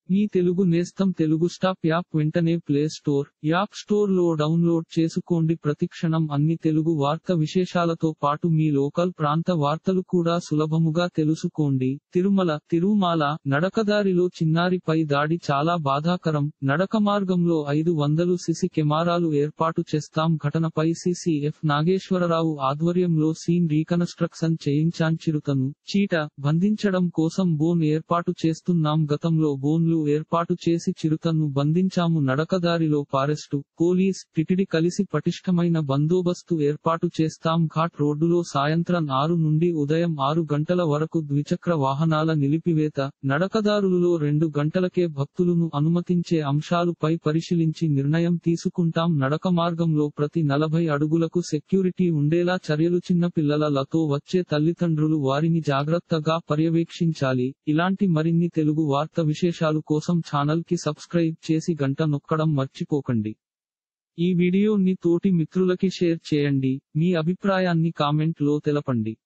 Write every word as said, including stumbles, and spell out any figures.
మీ తెలుగు నేస్తం Telugu stop app వెంటనే play store, app store లో డౌన్లోడ్ చేసుకోండి. ప్రతిక్షణం అన్ని తెలుగు వార్త విశేషాలతో పాటు మీ లోకల్ ప్రాంత వార్తలు కూడా సులభముగా తెలుసుకోండి. తిరుమల తిరుమాల నడకదారిలో చిన్నారిపై దాడి చాలా బాధాకరం. నడక మార్గంలో ఐదు వందలు సిసి కెమెరాలు ఏర్పాటు చేస్తాం. ఘటనపై సీసీఎఫ్ నాగేశ్వరరావు ఆధ్వర్యంలో సీన్ రీకన్స్ట్రక్షన్ చేయించాం. చిరుతను చీట బంధించడం కోసం బోన్ ఏర్పాటు చేస్తున్నాం. గతంలో బోన్లు ఏర్పాటు చేసి చిరుతను బంధించాము. నడకదారిలో ఫారెస్టు, పోలీస్, టిటిడి కలిసి పటిష్టమైన బందోబస్తు ఏర్పాటు చేస్తాం. ఘాట్ రోడ్డులో సాయంత్రం ఆరు నుండి ఉదయం ఆరు గంటల వరకు ద్విచక్ర వాహనాల నిలిపివేత. నడకదారులలో రెండు గంటలకే భక్తులను అనుమతించే అంశాలుపై పరిశీలించి నిర్ణయం తీసుకుంటాం. నడక మార్గంలో ప్రతి నలభై అడుగులకు సెక్యూరిటీ ఉండేలా చర్యలు. చిన్న పిల్లల లతో వచ్చే తల్లిదండ్రులు వారిని జాగ్రత్తగా పర్యవేక్షించాలి. ఇలాంటి మరిన్ని తెలుగు వార్త విశేషాలు కోసం ఛానల్ కి సబ్స్క్రైబ్ చేసి గంట నొక్కడం మర్చిపోకండి. ఈ వీడియోని తోటి మిత్రులకి షేర్ చేయండి. మీ అభిప్రాయాన్ని కామెంట్ లో తెలపండి.